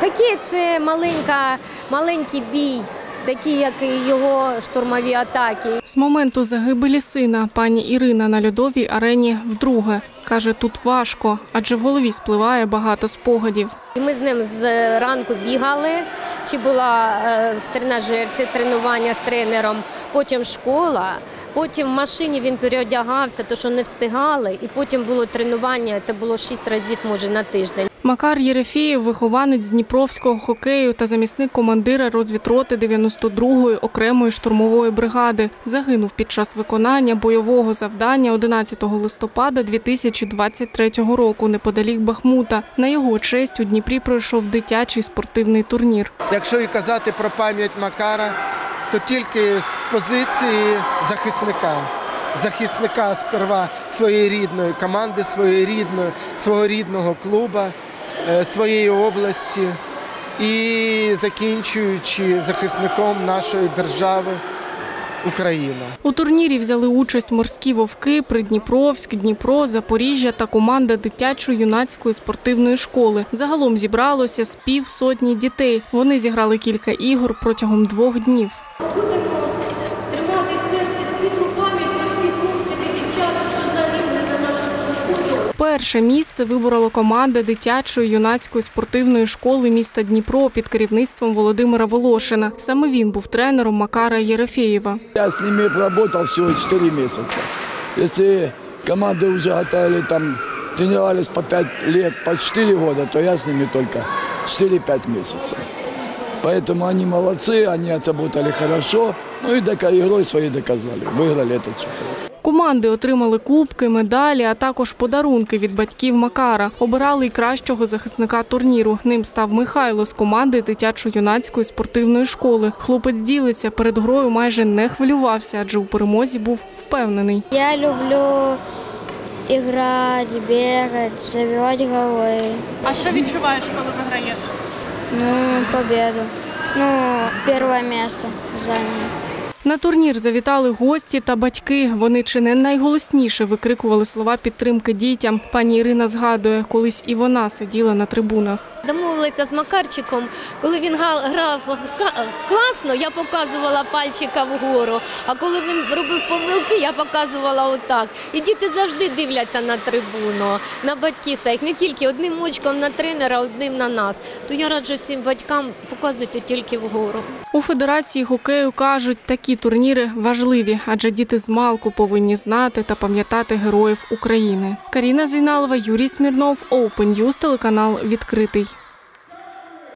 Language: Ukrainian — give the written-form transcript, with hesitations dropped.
Хокей – це маленький бій, такі, як і його штурмові атаки. З моменту загибелі сина пані Ірина на льодовій арені вдруге. Каже, тут важко, адже в голові спливає багато спогадів. Ми з ним зранку бігали, чи була в тренажерці тренування з тренером, потім школа, потім в машині він переодягався, тому що не встигали, і потім було тренування, це було 6 разів, може, на тиждень. Макар Єрефєєв – вихованець дніпровського хокею та замісник командира розвідроти 92-ї окремої штурмової бригади. Загинув під час виконання бойового завдання 11 листопада 2023 року неподалік Бахмута. На його честь у Дніпрі пройшов дитячий спортивний турнір. Якщо і казати про пам'ять Макара, то тільки з позиції захисника сперва своєї рідної команди, свого рідного клубу, своєї області і закінчуючи захисником нашої держави Україна. У турнірі взяли участь морські вовки, Придніпровськ, Дніпро, Запоріжжя та команда дитячо-юнацької спортивної школи. Загалом зібралося з півсотні дітей. Вони зіграли кілька ігор протягом 2 днів. Будемо тримати в серці світлу пам'ять про всіх хлопців і дівчаток, що загинули за нашу свободу. Перше місце виборола команда дитячої юнацької спортивної школи міста Дніпро під керівництвом Володимира Волошина. Саме він був тренером Макара Єрефєєва. Я з ними працював всього 4 місяці. Якщо команди вже готові, тренувалися по 5 років, по 4 роки, то я з ними тільки 4-5 місяців. Поэтому они молодцы, они отработали хорошо, ну и игрой своей доказали, выиграли этот чемпионат. Команди отримали кубки, медалі, а також подарунки від батьків Макара. Обирали й кращого захисника турніру. Ним став Михайло з команди дитячо-юнацької спортивної школи. Хлопець ділиться, перед грою майже не хвилювався, адже у перемозі був впевнений. Я люблю грати, бігати, забивати голи. А що відчуваєш, коли виграєш? Победу. Перше місце зайняли. На турнір завітали гості та батьки. Вони чи не найголосніше викрикували слова підтримки дітям. Пані Ірина згадує, колись і вона сиділа на трибунах. Домовилися з Макарчиком, коли він грав класно, я показувала пальчика вгору, а коли він робив помилки, я показувала отак. І діти завжди дивляться на трибуну, на батьків своїх, не тільки одним очком на тренера, одним на нас. То я раджу всім батькам, показуйте тільки вгору. У Федерації хокею кажуть, такі турніри важливі, адже діти змалку повинні знати та пам'ятати героїв України. Каріна Зейналова, Юрій Смірнов, Open News, телеканал «Відкритий».